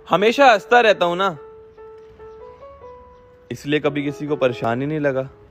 हमेशा हंसता रहता हूं ना, इसलिए कभी किसी को परेशानी नहीं लगा।